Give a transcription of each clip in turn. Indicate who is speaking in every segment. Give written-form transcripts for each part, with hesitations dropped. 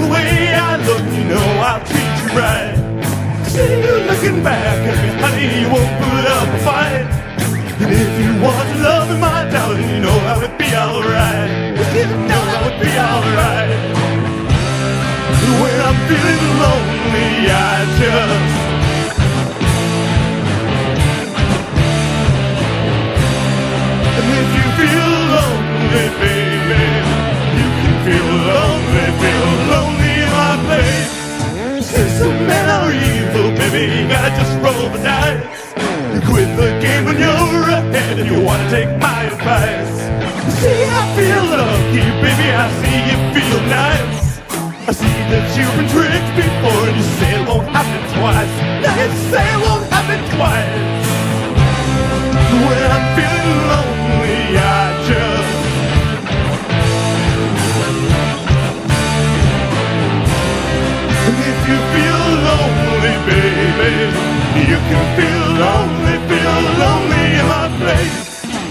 Speaker 1: way I look, you know I'll treat you right. See you looking back at me, honey, you won't put up a fight. And if you want to love me, my darling, you know that would be alright. You know that would be alright. When I'm feeling lonely, I just and if you feel lonely, baby, you can feel lonely in my place. Since some men are evil, baby, you gotta just roll the dice. You quit the game when you're ahead and you wanna take my advice. See, I feel lucky, baby, I see you feel nice. I see that you've been tricked before and you say it won't happen twice. Now you say it won't happen twice. When I'm feeling lonely, I just and if you feel lonely, baby, you can feel lonely in my place.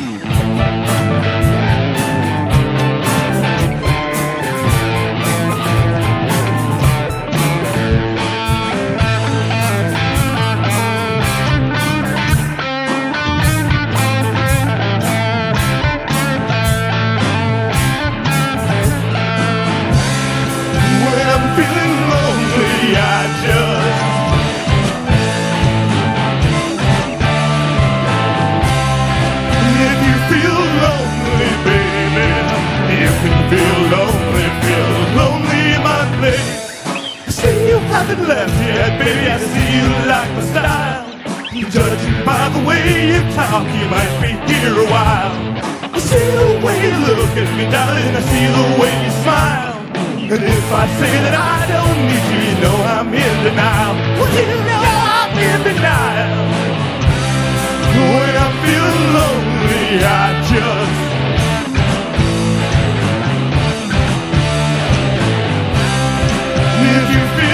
Speaker 1: Haven't left yet, baby, I see you like my style. Judging by the way you talk, you might be here a while. I see the way you look at me, darling, I see the way you smile. And if I say that I don't need you, you know I'm in denial. Well, you know I'm in denial. When I'm feeling lonely, I just if you feel